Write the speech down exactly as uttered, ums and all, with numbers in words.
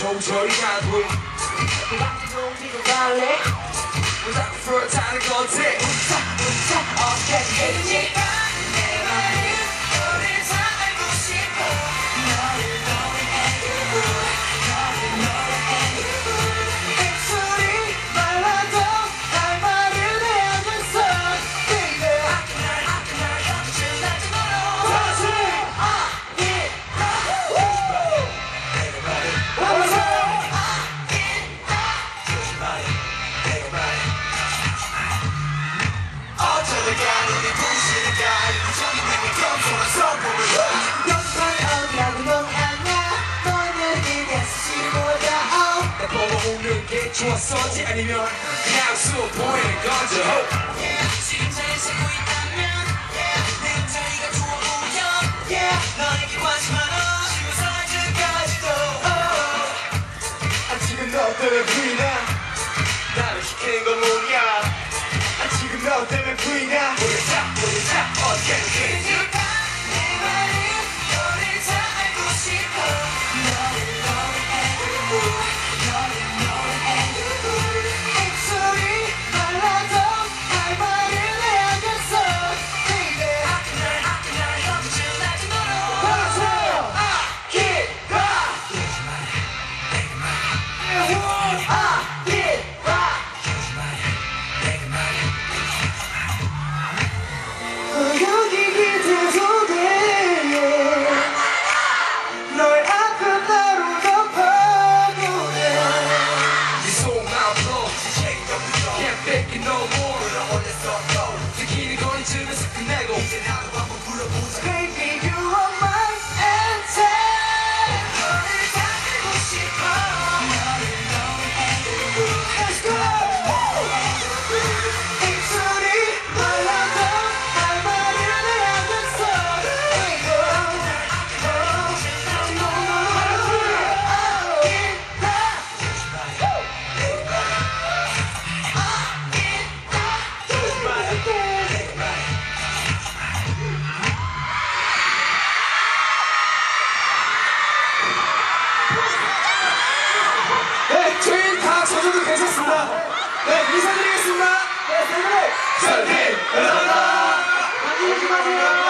조절이 안 돼. 넌 뒤로 갈래. 왜 자꾸 프로타는 건지. 웃자 웃자 어떻게 했지. 내 말은 너를 다 알고 싶어. 너를 너를 애교 너를 너를 애교 입술이 말라도 할 말을 해야겠어. baby 아픈 날 아픈 날 언제쯤 날지 멀어. 다시 좋았었지 아니면 그냥 수업 보내는 건지 지금 잘 살고 있다면 내 자리가 좋아 보여 너에게 관심 많아 지금 사이즈까지도 아 지금 너 때문에 부인아 나를 시키는 건 뭐냐 아 지금 너 때문에 부인아 모르자 모르자 어떻게 했지 내 말은 너를 다 알고 싶어 너를 너를 애고 괜찮습니다. 네, 인사드리겠습니다. 네, 선생님. 선생님, 감사합니다. 많이 조심하세요.